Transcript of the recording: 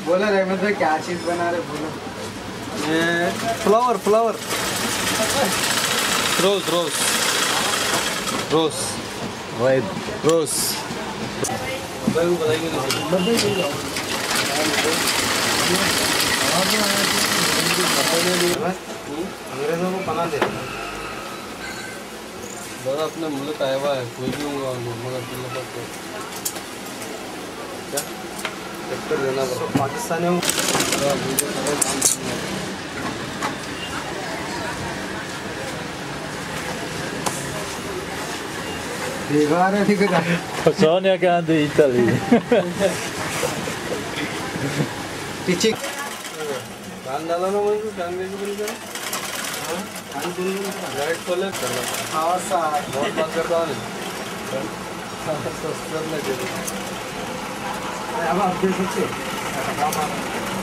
बोला रहमत भाई क्या चीज बना रहे बोलो। ये flower flower rose rose rose white rose. अंग्रेजों को पना दे बड़ा अपने मुल्क आया हुआ है, कोई भी होगा मगर क्या टक्कर देना पड़ा पाकिस्तानियों को। दीवार है ठीक है। Sonia grande Italy. टीचिंग कान डाला ना मुझे कान में क्यों नहीं लाइट खोले करना हाँ सर बहुत बात करता हूँ अब आप देख सकते